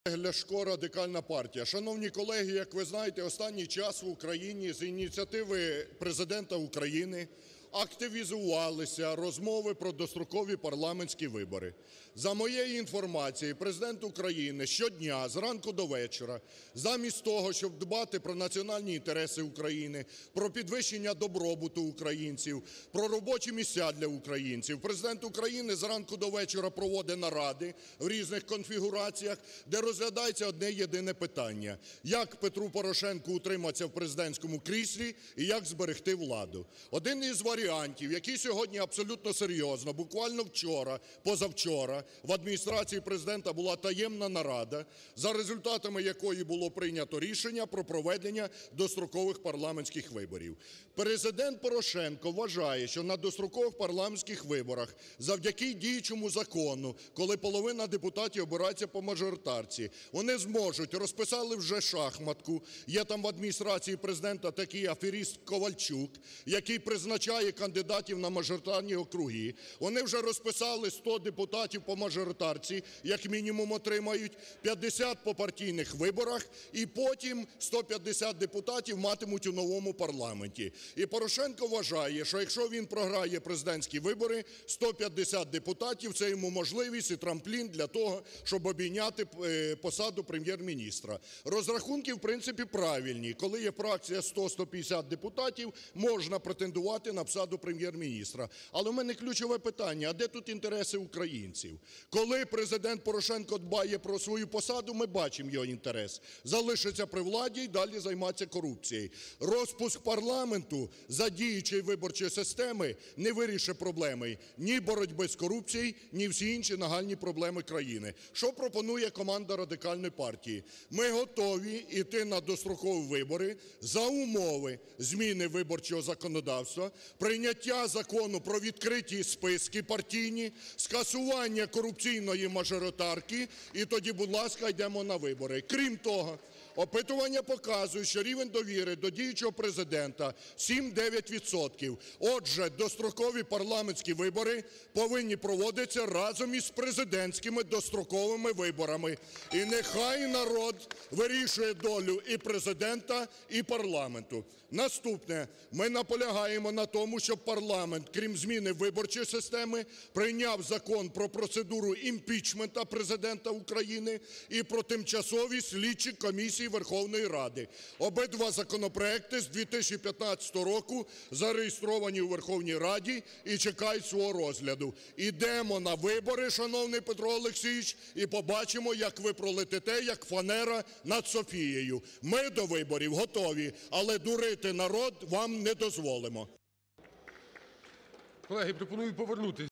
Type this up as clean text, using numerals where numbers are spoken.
Ляшко, Радикальна партія. Шановні колеги, як ви знаєте, останній час в Україні з ініціативи Президента України активізувалися розмови про дострокові парламентські вибори. За моєю інформацією, Президент України щодня зранку до вечора замість того, щоб дбати про національні інтереси України, про підвищення добробуту українців, про робочі місця для українців, Президент України зранку до вечора проводить наради в різних конфігураціях, де розглядається одне єдине питання: як Петру Порошенку утриматися в президентському кріслі і як зберегти владу. Один із варіантів, який сьогодні абсолютно серйозно, буквально вчора, позавчора, в Адміністрації Президента була таємна нарада, за результатами якої було прийнято рішення про проведення дострокових парламентських виборів. Президент Порошенко вважає, що на дострокових парламентських виборах завдяки діючому закону, коли половина депутатів обирається по мажоритарці, вони зможуть, розписали вже шахматку, є там в Адміністрації Президента такий аферист Ковальчук, який призначає кандидатів на мажоритарні округи. Вони вже розписали 100 депутатів по мажоритарці, як мінімум отримають, 50 по партійних виборах, і потім 150 депутатів матимуть у новому парламенті. І Порошенко вважає, що якщо він програє президентські вибори, 150 депутатів – це йому можливість і трамплін для того, щоб обійняти посаду прем'єр-міністра. Розрахунки, в принципі, правильні. Коли є фракція 100-150 депутатів, можна претендувати на посаду прем'єр-міністра. Але в мене ключове питання: а де тут інтереси українців? Коли Президент Порошенко дбає про свою посаду, ми бачимо його інтерес – залишиться при владі і далі займатися корупцією. Розпуск парламенту за діючої виборчої системи не вирішить проблеми ні боротьби з корупцією, ні всі інші нагальні проблеми країни. Що пропонує команда Радикальної партії? Ми готові йти на дострокові вибори за умови зміни виборчого законодавства, прийняття закону про відкриті списки партійні, скасування корупційної мажоритарки, і тоді, будь ласка, йдемо на вибори. Крім того, опитування показують, що рівень довіри до діючого Президента 7-9%. Отже, дострокові парламентські вибори повинні проводитися разом із президентськими достроковими виборами. І нехай народ вирішує долю і Президента, і парламенту. Наступне. Ми наполягаємо на тому, щоб парламент, крім зміни виборчої системи, прийняв Закон про процедуру імпічменту Президента України і про тимчасові слідчі комісії Верховної Ради. Обидва законопроекти з 2015 року зареєстровані у Верховній Раді і чекають свого розгляду. Ідемо на вибори, шановний Петро Олексійович, і побачимо, як ви пролетите, як фанера над Софією. Ми до виборів готові, але дурити народ вам не дозволимо. Колеги, пропоную повернутись